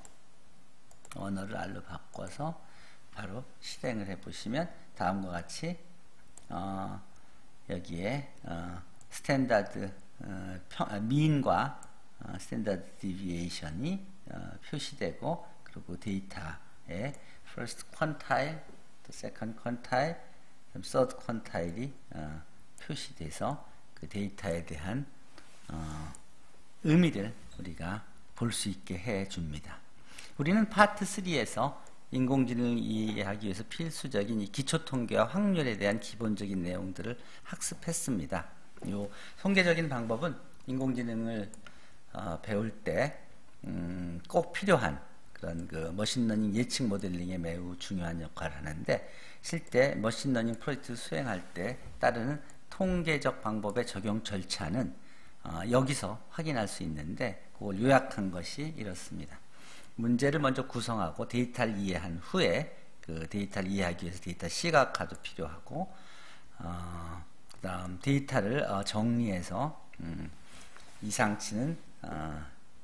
언어를 R로 바꿔서 바로 실행을 해보시면 다음과 같이 어, 여기에 어, 스탠다드 어, 평, 민과 어, 스탠다드 디비에이션이 어, 표시되고, 그리고 데이터에 first quantile, 또 second quantile, third quantile이 어, 표시돼서 그 데이터에 대한 어, 의미를 우리가 볼 수 있게 해줍니다. 우리는 파트 삼에서 인공지능을 이해하기 위해서 필수적인 이 기초통계와 확률에 대한 기본적인 내용들을 학습했습니다. 이 통계적인 방법은 인공지능을 어, 배울 때 음, 꼭 필요한 그런 그 머신러닝 예측 모델링에 매우 중요한 역할을 하는데, 실제 머신러닝 프로젝트 수행할 때 따르는 통계적 방법의 적용 절차는 어, 여기서 확인할 수 있는데, 그걸 요약한 것이 이렇습니다. 문제를 먼저 구성하고 데이터를 이해한 후에 그 데이터를 이해하기 위해서 데이터 시각화도 필요하고, 어, 그 다음 데이터를 어, 정리해서 음, 이상치는 어,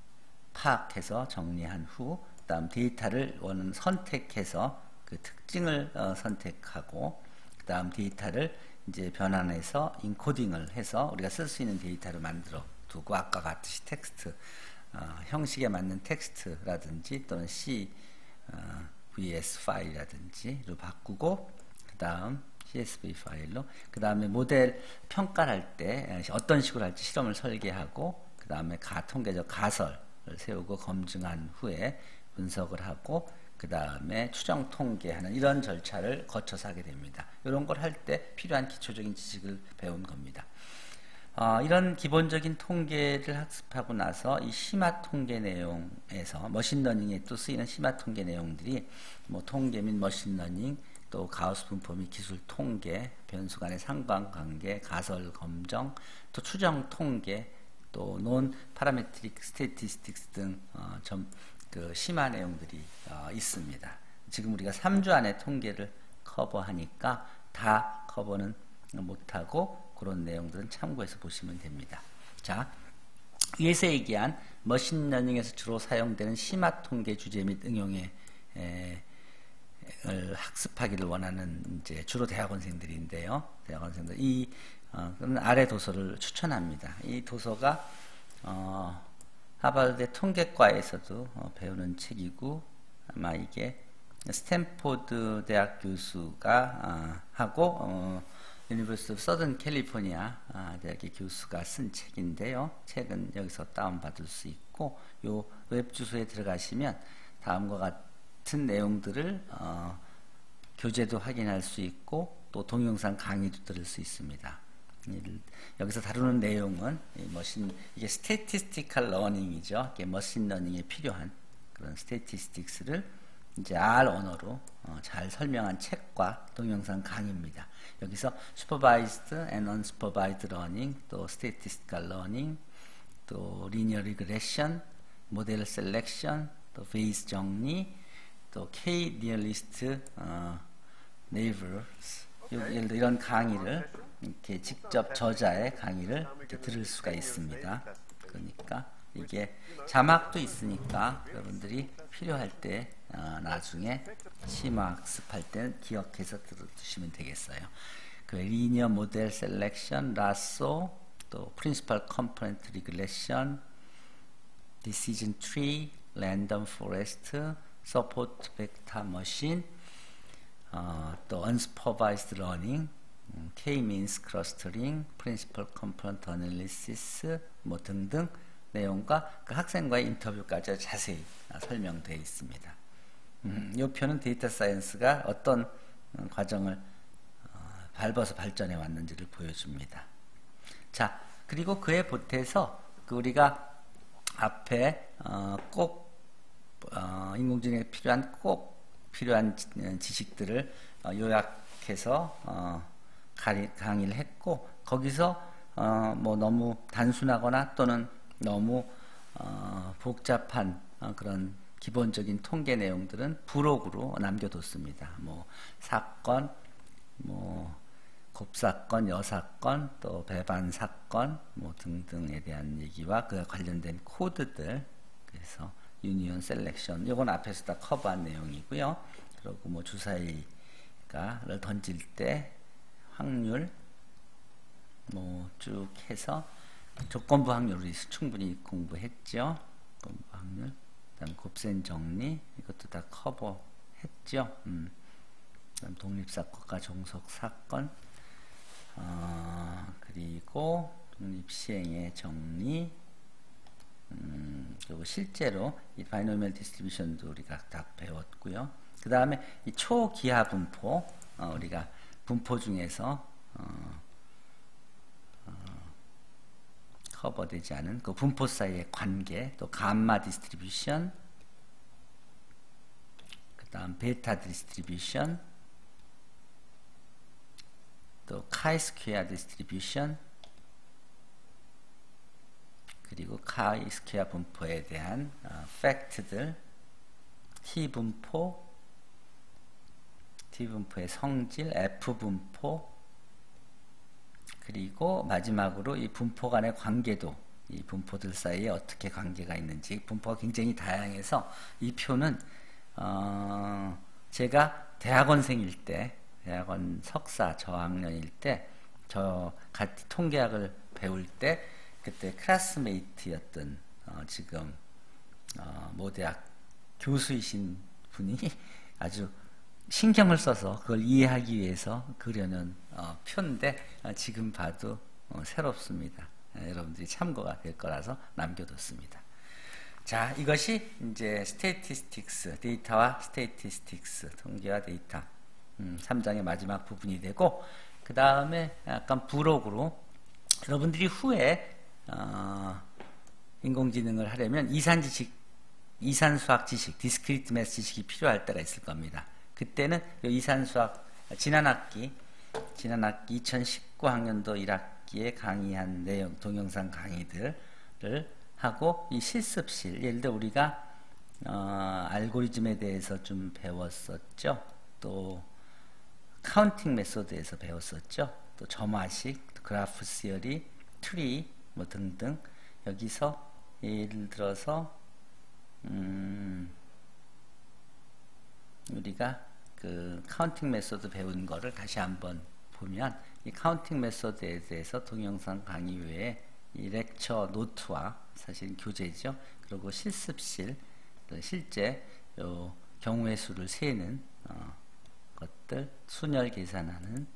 파악해서 정리한 후, 그 다음 데이터를 원하는 선택해서 그 특징을 어, 선택하고, 그 다음 데이터를 이제 변환해서 인코딩을 해서 우리가 쓸 수 있는 데이터를 만들어 두고, 아까 같이 텍스트 어, 형식에 맞는 텍스트라든지 또는 씨 브이 에스 파일이라든지로 바꾸고, 그 다음 씨 에스 브이 파일로, 그 다음에 모델 평가를 할 때 어떤 식으로 할지 실험을 설계하고, 그 다음에 가, 통계적 가설을 세우고 검증한 후에 분석을 하고, 그 다음에 추정 통계하는 이런 절차를 거쳐서 하게 됩니다. 이런 걸 할 때 필요한 기초적인 지식을 배운 겁니다. 어, 이런 기본적인 통계를 학습하고 나서 이 심화 통계 내용에서 머신러닝에 또 쓰이는 심화 통계 내용들이 뭐 통계 및 머신러닝, 또 가우스 분포 및 기술 통계, 변수 간의 상관관계, 가설 검정, 또 추정 통계, 또 논 파라메트릭 스태티스틱스 등 어, 점, 그 심화 내용들이 어, 있습니다. 지금 우리가 삼 주 안에 통계를 커버하니까 다 커버는 못하고 그런 내용들은 참고해서 보시면 됩니다. 자, 위에서 얘기한 머신러닝에서 주로 사용되는 심화 통계 주제 및 응용에 에, 을 학습하기를 원하는 이제 주로 대학원생들인데요. 대학원생들 이 어, 아래 도서를 추천합니다. 이 도서가 어, 하버드 통계과에서도 어, 배우는 책이고, 아마 이게 스탠포드 대학 교수가 어, 하고 어, 유니버시티 오브 서던 캘리포니아 아, 대학의 교수가 쓴 책인데요. 책은 여기서 다운받을 수 있고, 요 웹 주소에 들어가시면 다음과 같은 내용들을 어, 교재도 확인할 수 있고, 또 동영상 강의도 들을 수 있습니다. 여기서 다루는 내용은 머신, 이게 스태티스티컬 러닝이죠. 이게 머신러닝에 필요한 그런 스태티스틱스를 이제 R 언어로 어, 잘 설명한 책과 동영상 강의입니다. 여기서 supervised and unsupervised learning, 또 statistical learning, 또 linear regression, 모델 셀렉션, 또 베이스 정리, 또 K nearest 어, neighbors, 예를 들어 이런 강의를 이렇게 직접 저자의 강의를 이렇게 들을 수가 있습니다. 그러니까 이게 자막도 있으니까 여러분들이 필요할 때 어, 나중에 심화 학습할 때는 기억해서 들어두시면 되겠어요. 그 리니어 모델 셀렉션, 라쏘, 또 프린시펄 컴포넌트 리그레션, 디시전 트리, 랜덤 포레스트, 서포트 벡터 머신, 어, 또 unsupervised learning, 음, K-means clustering, principal component analysis 뭐 등등 내용과 그 학생과의 인터뷰까지 자세히 설명되어 있습니다. 음, 이 표는 데이터 사이언스가 어떤 음, 과정을 어, 밟아서 발전해 왔는지를 보여줍니다. 자, 그리고 그에 보태서 그 우리가 앞에 어, 꼭 어, 인공지능에 필요한 꼭 필요한 지식들을 어, 요약해서 어, 강의를 했고, 거기서 어, 뭐 너무 단순하거나 또는 너무 어, 복잡한 어, 그런 기본적인 통계 내용들은 부록으로 남겨뒀습니다. 뭐 사건, 뭐 곱사건, 여사건, 또 배반 사건, 뭐 등등에 대한 얘기와 그 관련된 코드들, 그래서 유니온 셀렉션, 이건 앞에서 다 커버한 내용이고요. 그리고 뭐 주사위가를 던질 때 확률, 뭐 쭉 해서 조건부 확률을 충분히 공부했죠. 조건부 확률, 그다음 곱셈 정리, 이것도 다 커버했죠. 음. 그다음 독립사건과 종속사건, 어, 그리고 독립시행의 정리, 음, 그리고 실제로 이 바이노미얼 디스트리뷰션도 우리가 다 배웠고요. 그 다음에 이 초기하 분포, 어, 우리가 분포 중에서 어, 어, 커버되지 않은 그 분포 사이의 관계, 또 감마 디스트리뷰션, 그 다음 베타 디스트리뷰션, 또 카이스퀘어 디스트리뷰션, 그리고 카이스퀘어 분포에 대한 어, 팩트들, T분포, T분포의 성질, F분포, 그리고 마지막으로 이 분포 간의 관계도, 이 분포들 사이에 어떻게 관계가 있는지, 분포가 굉장히 다양해서 이 표는 어, 제가 대학원생일 때, 대학원 석사 저학년일 때, 저 같이 통계학을 배울 때 그때 클래스메이트였던 어, 지금 어, 모대학 교수이신 분이 아주 신경을 써서 그걸 이해하기 위해서 그려놓은 어, 표인데 어, 지금 봐도 어, 새롭습니다. 예, 여러분들이 참고가 될 거라서 남겨뒀습니다. 자, 이것이 이제 스태티스틱스, 데이터와 스태티스틱스, 통계와 데이터 음, 삼 장의 마지막 부분이 되고, 그 다음에 약간 부록으로 여러분들이 후에 어, 인공지능을 하려면 이산지식, 이산수학 지식, 디스크리트 매스 지식이 필요할 때가 있을 겁니다. 그때는 이산수학 지난 학기 지난 학기 이천십구 학년도 일 학기에 강의한 내용, 동영상 강의들을 하고, 이 실습실, 예를 들어 우리가 어, 알고리즘에 대해서 좀 배웠었죠. 또 카운팅 메소드에서 배웠었죠. 또 점화식, 또 그래프 시어리, 트리 뭐 등등. 여기서 예를 들어서 음, 우리가 그 카운팅 메소드 배운 거를 다시 한번 보면, 이 카운팅 메소드에 대해서 동영상 강의 외에 이 렉처 노트와 사실 교재죠. 그리고 실습실, 실제 요 경우의 수를 세는 어, 것들, 순열 계산하는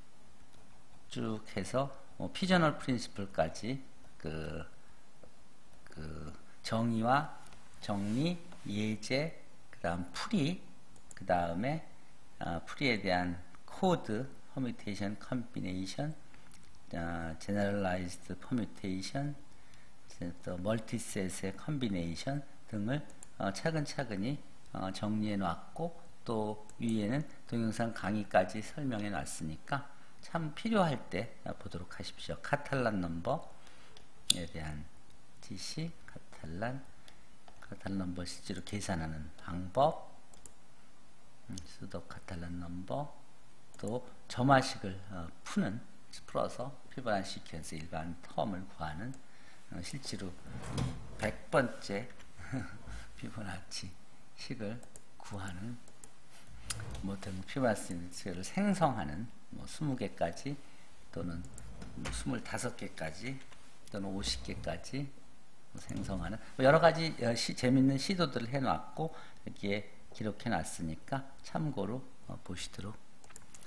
쭉 해서 뭐 피저널 프린시플까지 그, 그 정의와 정리, 예제, 그 다음 풀이, 그 다음에 어, 풀이에 대한 코드, 퍼뮤테이션, 컴비네이션, 어, 제너럴라이즈드 퍼뮤테이션, 또 멀티셋의 컴비네이션 등을 어, 차근차근히 어, 정리해 놨고, 또 위에는 동영상 강의까지 설명해 놨으니까 참 필요할 때 보도록 하십시오. 카탈란 넘버에 대한 지식, 카탈란, 카탈란 넘버 실제로 계산하는 방법, 음, 수도 카탈란 넘버, 또 점화식을 어, 푸는, 풀어서 피보나치 시퀀스 일반 텀을 구하는, 어, 실제로 백 번째 피보나치 식을 구하는, 뭐 등 피보나치를 생성하는 뭐 스무 개까지 또는 뭐 스물다섯 개까지 또는 오십 개까지 생성하는 뭐 여러 가지 시, 재밌는 시도들을 해놨고 여기에 기록해 놨으니까 참고로 어, 보시도록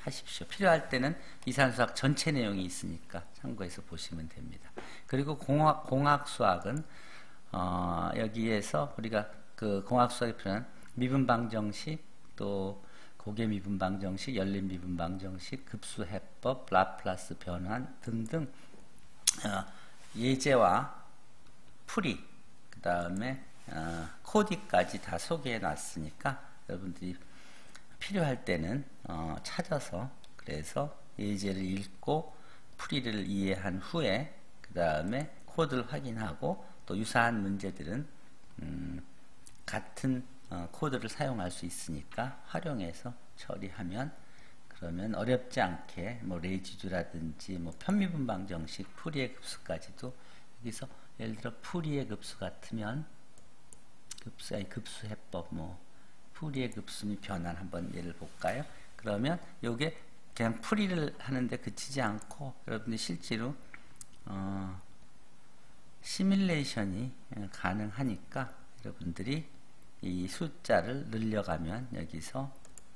하십시오. 필요할 때는 이산수학 전체 내용이 있으니까 참고해서 보시면 됩니다. 그리고 공학, 공학 수학은 어, 여기에서 우리가 그 공학 수학에 필요한 미분 방정식, 또 고개 미분 방정식, 열린 미분 방정식, 급수 해법, 라플라스 변환 등등 어, 예제와 풀이, 그 다음에 어, 코디까지 다 소개해 놨으니까 여러분들이 필요할 때는 어, 찾아서, 그래서 예제를 읽고 풀이를 이해한 후에 그 다음에 코드를 확인하고, 또 유사한 문제들은 음, 같은 어, 코드를 사용할 수 있으니까 활용해서 처리하면, 그러면 어렵지 않게 뭐 레지듀라든지 뭐 편미분 방정식, 풀이의 급수까지도 여기서 예를 들어 풀이의 급수 같으면 급수, 아니 급수 해법, 뭐 풀이의 급수 및 변환 한번 예를 볼까요? 그러면 요게 그냥 풀이를 하는데 그치지 않고 여러분들이 실제로 어, 시뮬레이션이 가능하니까 여러분들이 이 숫자를 늘려가면, 여기서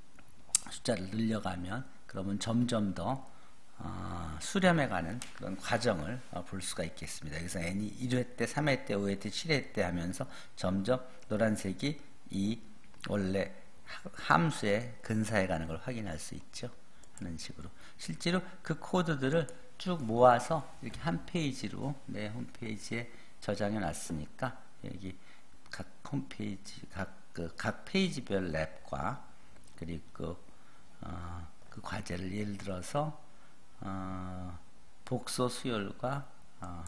숫자를 늘려가면 그러면 점점 더 어, 수렴해가는 그런 과정을 어, 볼 수가 있겠습니다. 그래서 n이 일 회 때, 삼 회 때, 오 회 때, 칠 회 때 하면서 점점 노란색이 이 원래 함수에 근사해 가는 걸 확인할 수 있죠. 하는 식으로 실제로 그 코드들을 쭉 모아서 이렇게 한 페이지로 내 홈페이지에 저장해 놨으니까 여기 각 홈페이지 각, 그, 각 페이지별 랩과 그리고 어, 그 과제를 예를 들어서 어, 복소 수열과 어,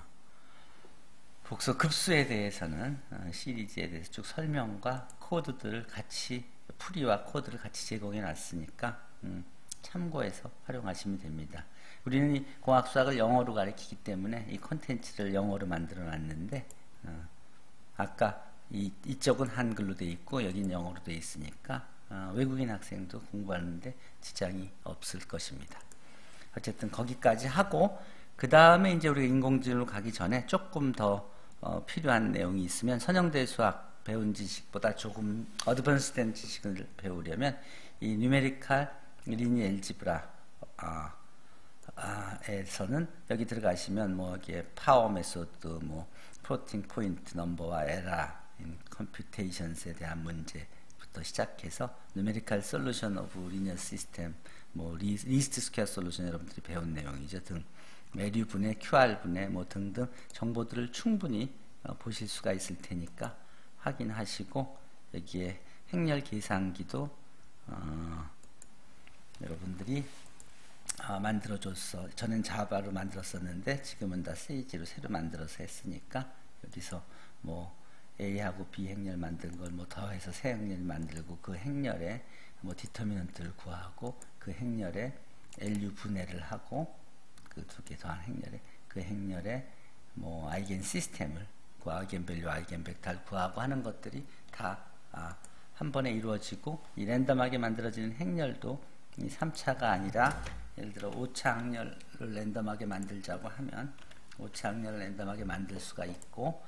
복소 급수에 대해서는 어, 시리즈에 대해서 쭉 설명과 코드들을 같이, 풀이와 코드를 같이 제공해 놨으니까 음, 참고해서 활용하시면 됩니다. 우리는 이 공학수학을 영어로 가르치기 때문에 이 콘텐츠를 영어로 만들어 놨는데 어, 아까 이, 이쪽은 한글로 되어 있고 여기는 영어로 되어 있으니까 어, 외국인 학생도 공부하는데 지장이 없을 것입니다. 어쨌든 거기까지 하고 그 다음에 이제 우리가 인공지능으로 가기 전에 조금 더 어, 필요한 내용이 있으면 선형대 수학 배운 지식보다 조금 어드밴스된 지식을 배우려면 이 뉴메리컬 리니어 엘지브라 아, 아, 에서는 여기 들어가시면 뭐 이게 파워 메소드, 뭐 플로팅 포인트 넘버와 에라 인 컴퓨테이션스에 대한 문제부터 시작해서 누메리컬 솔루션 오브 리니어 시스템, 뭐 리, 리스트 스퀘어 솔루션 여러분들이 배운 내용이죠. 등 메류 분해, 큐알 분해 뭐 등등 정보들을 충분히 어, 보실 수가 있을 테니까 확인하시고, 여기에 행렬 계산기도 어, 여러분들이 아, 만들어줬어. 저는 자바로 만들었었는데 지금은 다 씨지로 새로 만들어서 했으니까 여기서 뭐 A하고 B 행렬 만든 걸 뭐 더해서 새 행렬 만들고 그 행렬에 뭐 디터미넌트를 구하고 그 행렬에 엘유 분해를 하고 그 두 개 더한 행렬에 그 행렬에 뭐 아이겐 시스템을 구 아이겐 밸류, 아이겐 벡터를 구하고 하는 것들이 다 아, 한 번에 이루어지고, 이 랜덤하게 만들어지는 행렬도 이 삼 차가 아니라 예를 들어 오 차 행렬을 랜덤하게 만들자고 하면 오 차 행렬을 랜덤하게 만들 수가 있고,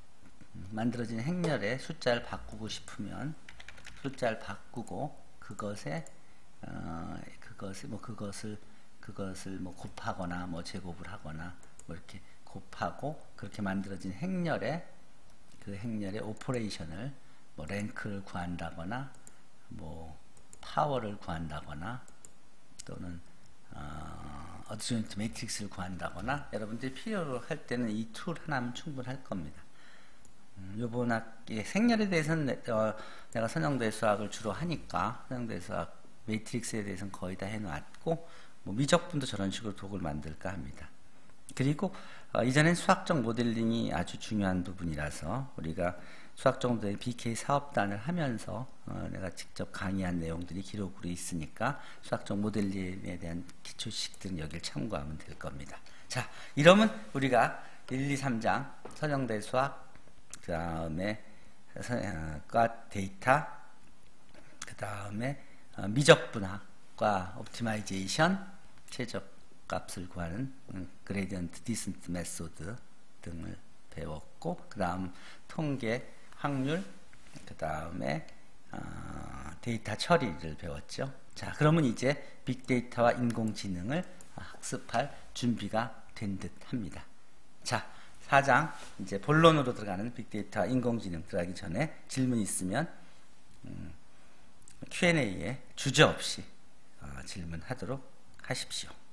만들어진 행렬에 숫자를 바꾸고 싶으면 숫자를 바꾸고 그것에 어, 그것을 뭐 그것을 그것을 뭐 곱하거나 뭐 제곱을 하거나 뭐 이렇게 곱하고 그렇게 만들어진 행렬에 그 행렬의 오퍼레이션을 뭐 랭크를 구한다거나 뭐 파워를 구한다거나 또는 어, 어드조인트 매트릭스를 구한다거나 여러분들이 필요로 할 때는 이 툴 하나면 충분할 겁니다. 음, 요번 학기 생렬에 대해서는 내, 어, 내가 선형대 수학을 주로 하니까 선형대 수학 매트릭스에 대해서는 거의 다 해놨고, 뭐 미적분도 저런 식으로 도구를 만들까 합니다. 그리고 어, 이전엔 수학적 모델링이 아주 중요한 부분이라서 우리가 수학적 모델링 비케이 사업단을 하면서 어, 내가 직접 강의한 내용들이 기록으로 있으니까 수학적 모델링에 대한 기초식들은 여기를 참고하면 될 겁니다. 자, 이러면 우리가 일, 이, 삼 장 선형대 수학, 그 다음에 과 데이터, 그 다음에 어, 미적분학과 옵티마이제이션, 최적값을 구하는 음, 그레디언트 디센트 메소드 등을 배웠고, 그 다음 통계, 확률, 그 다음에 어, 데이터 처리를 배웠죠. 자, 그러면 이제 빅데이터와 인공지능을 학습할 준비가 된 듯 합니다. 자, 사 장 이제 본론으로 들어가는 빅데이터와 인공지능 들어가기 전에 질문 있으면 음, 큐 앤 에이에 주저없이 어, 질문하도록 하십시오.